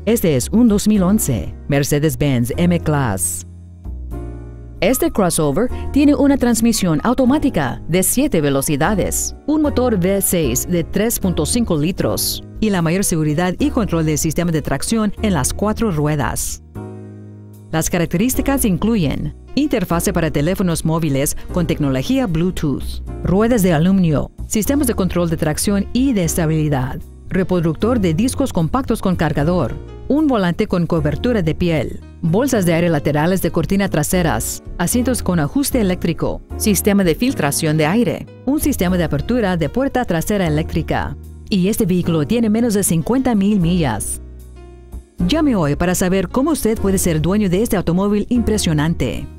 Este es un 2011 Mercedes-Benz M-Class. Este crossover tiene una transmisión automática de 7 velocidades, un motor V6 de 3.5 litros y la mayor seguridad y control del sistema de tracción en las 4 ruedas. Las características incluyen interfase para teléfonos móviles con tecnología Bluetooth, ruedas de aluminio, sistemas de control de tracción y de estabilidad, reproductor de discos compactos con cargador, un volante con cobertura de piel, bolsas de aire laterales de cortina traseras, asientos con ajuste eléctrico, sistema de filtración de aire, un sistema de apertura de puerta trasera eléctrica. Y este vehículo tiene menos de 50,000 millas. Llame hoy para saber cómo usted puede ser dueño de este automóvil impresionante.